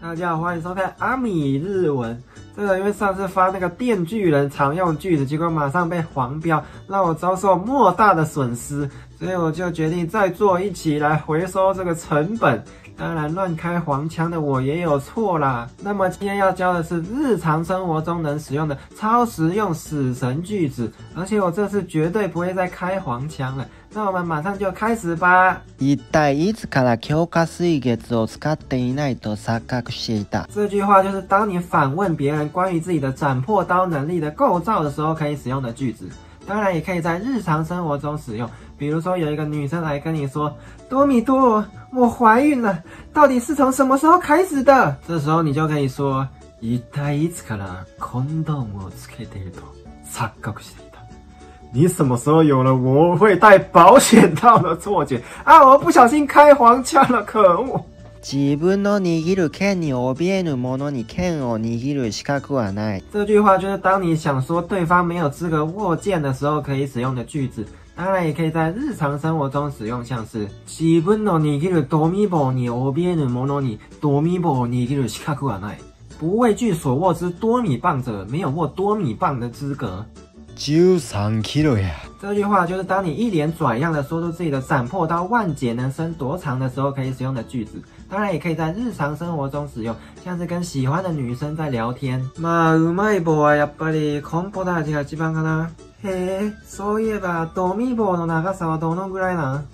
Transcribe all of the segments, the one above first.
大家好，欢迎收看阿米日文。这个因为上次发那个电锯人常用句子，结果马上被黄标，让我遭受莫大的损失，所以我就决定再做一期来回收这个成本。当然，乱开黄腔的我也有错啦。那么今天要教的是日常生活中能使用的超实用死神句子，而且我这次绝对不会再开黄腔了。那我们马上就开始吧。 一体いつから強化水月を使っていないと錯覚していた。 这句话就是当你反问别人关于自己的斩破刀能力的构造的时候可以使用的句子。当然也可以在日常生活中使用，比如说有一个女生来跟你说，多米多，我怀孕了，到底是从什么时候开始的？这时候你就可以说，一体いつからコンドームをつけていると錯覚していた。你什么时候有了我会戴保险套的错觉啊？我不小心开黄腔了，可恶！ 自分の握る剣に怯えぬ者に剣を握る資格はない。 这句话就是当你想说对方没有资格握剑的时候可以使用的句子。当然也可以在日常生活中使用，像是自分の握るドミ棒に怯えぬ者にドミ棒を握る資格はない。不畏惧所握之多米棒者，没有握多米棒的资格。 13キロや。 这句话就是当你一脸拽样的说出自己的斩破刀万解能伸多长的时候可以使用的句子。当然也可以在日常生活中使用，像是跟喜欢的女生在聊天。まあうまい棒はやっぱりコンポタージが一番かな。へえ、そういえばドミ棒の長さはどのぐらいなん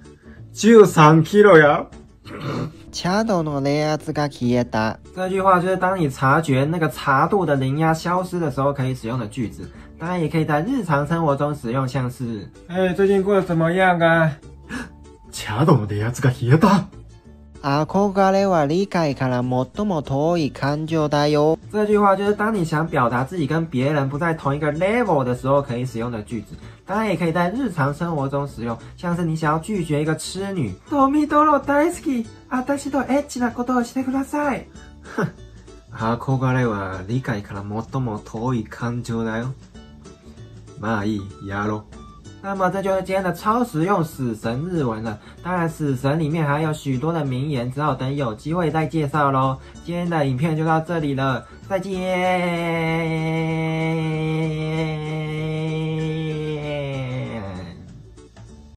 ？13キロや。 茶道の冷圧が消えた。 这句话就是当你察觉那个茶度的灵压消失的时候可以使用的句子。当然也可以在日常生活中使用，像是最近过得怎么样啊？茶道の冷圧が消えた。 憧れは理解から最も遠い感情だよ。 这句话就是当你想表达自己跟别人不在同一个 level 的时候可以使用的句子。当然也可以在日常生活中使用，像是你想要拒绝一个痴女。ドミドロ大好き、私とエッチなことをしてください。憧れは理解から最も遠い感情だよ。まあいい、やろう。那么这就是今天的超实用死神日文了。当然死神里面还有许多的名言，只好等有机会再介绍咯。今天的影片就到这里了，再见。